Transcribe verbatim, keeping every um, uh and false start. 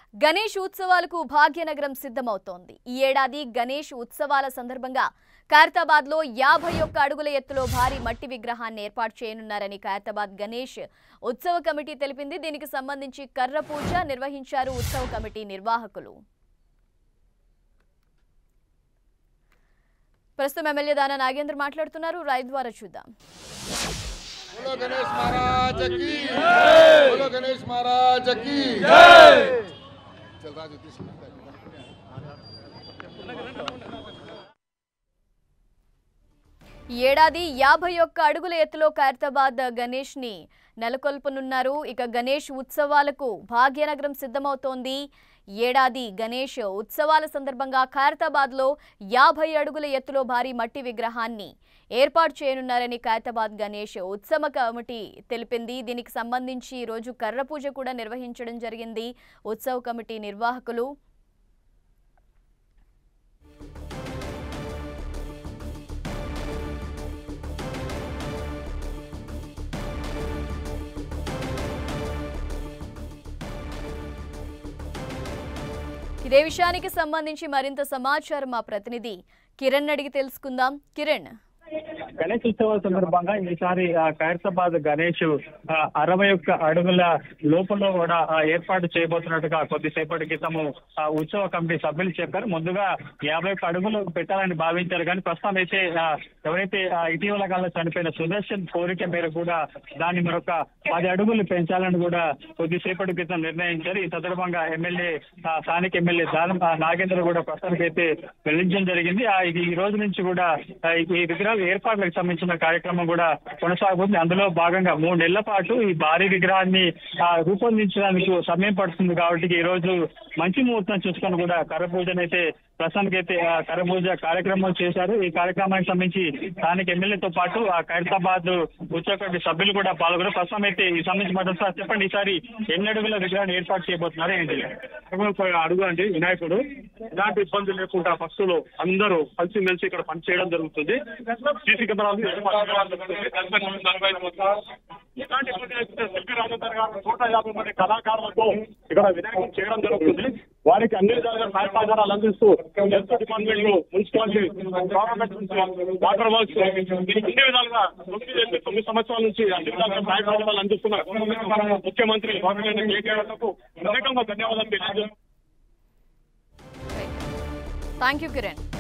గణేష్ ఉత్సవాలకు భాగ్యనగరం సిద్ధమవుతోంది. ఈ ఏడాది గణేష్ ఉత్సవాల సందర్భంగా ఖైరతాబాద్ లో యాభై ఒక్క అడుగుల ఎత్తులో భారీ మట్టి విగ్రహాన్ని ఏర్పాటు చేయనున్నారని ఖైరతాబాద్ గణేష్ ఉత్సవ కమిటీ తెలిపింది. దీనికి సంబంధించి కర్ర పూజ నిర్వహించారు ఉత్సవ కమిటీ నిర్వాహకులు. ప్రస్తుతం ఎమ్మెల్యే దానా నాగేంద్ర మాట్లాడుతున్నారు. రైతు ద్వారా చూద్దాం. बोलो गणेश महाराज की जय, बोलो गणेश महाराज की जय। चल राजू ఏడాది యాభై ఒక్క అడుగుల ఎత్తులో ఖైరతాబాద్ గణేష్ ని నెలకొల్పనున్నారు. ఇక గణేష్ ఉత్సవాలకు భాగ్యనగరం సిద్ధమవుతోంది. ఏడాది గణేష్ ఉత్సవాల సందర్భంగా ఖైరతాబాద్ లో యాభై అడుగుల ఎత్తులో భారీ మట్టి విగ్రహాన్ని ఏర్పాటు చేయనున్నారని ఖైరతాబాద్ గణేష్ ఉత్సవ కమిటీ తెలిపింది. దీనికి సంబంధించి ఈ రోజు కర్ర పూజ కూడా నిర్వహించడం జరిగింది ఉత్సవ కమిటీ నిర్వాహకులు. ఇదే విషయానికి సంబంధించి మరింత సమాచారం మా ప్రతినిధి కిరణ్ అడిగి తెలుసుకుందాం. కిరణ్, గణేష్ ఉత్సవాల సందర్భంగా ఈసారి ఖైరతాబాద్ గణేష్ అరవై ఒక్క అడుగుల లోపల కూడా ఏర్పాటు చేయబోతున్నట్టుగా కొద్దిసేపటి క్రితము ఉత్సవ కమిటీ సభ్యులు చెప్పారు. ముందుగా యాభై ఒక్క అడుగులు పెట్టాలని భావించారు, కానీ ప్రస్తుతం అయితే ఎవరైతే ఇటీవల కాలంలో చనిపోయిన సుదర్శన్ కోరిక మేరకు కూడా దాన్ని మరొక పది అడుగులు పెంచాలని కూడా కొద్దిసేపటి క్రితం నిర్ణయించారు. ఈ సందర్భంగా ఎమ్మెల్యే స్థానిక ఎమ్మెల్యే దానా నాగేంద్ర కూడా ప్రస్తుతానికి అయితే వెళ్లించడం జరిగింది. ఈ రోజు నుంచి కూడా ఈ విగ్రహాలు ఏర్పాట్లకు సంబంధించిన కార్యక్రమం కూడా కొనసాగుతుంది. అందులో భాగంగా మూడు నెలల పాటు ఈ భారీ విగ్రహాన్ని రూపొందించడానికి సమయం పడుతుంది. కాబట్టి ఈ రోజు మంచి ముహూర్తం చూసుకొని కూడా కర్ర పూజనైతే ప్రస్తుతానికి అయితే కర్ర పూజ కార్యక్రమం చేశారు. ఈ కార్యక్రమానికి సంబంధించి స్థానిక ఎమ్మెల్యేతో పాటు ఆ ఖైరతాబాద్ ఉత్సవ కమిటీ సభ్యులు కూడా పాల్గొన్నారు. ప్రస్తుతం అయితే ఈ సంబంధించి మాట్లాడుతున్నారు. చెప్పండి, ఈసారి ఎన్ని అడుగుల విగ్రహాన్ని ఏర్పాటు చేయబోతున్నారు ఏంటి? అడుగు అండి వినాయకుడు. ఇలాంటి ఇబ్బంది లేకుండా భక్తులు అందరూ కలిసి మెలిసి ఇక్కడ పనిచేయడం జరుగుతుంది. సీసీ కెమెరాలు ఇలాంటి నూట యాభై మంది కళాకారులతో ఇక్కడ వినాయకుడు చేయడం జరుగుతుంది. వారికి అన్ని విధాలుగా సహాయ సహకారాలు అందిస్తూ హెల్త్ డిపార్ట్మెంట్లు, మున్సిపాలిటీ, గవర్నమెంట్, వాటర్ వర్క్స్ అన్ని విధాలుగా తొమ్మిది తొమ్మిది సంవత్సరాల నుంచి అన్ని విధాలుగా సహాయ సహకారాలు అందిస్తున్నారు ముఖ్యమంత్రి కేటీఆర్లకు ప్రత్యేకంగా ధన్యవాదాలు తెలియజేస్తున్నారు. Thank you Kiran.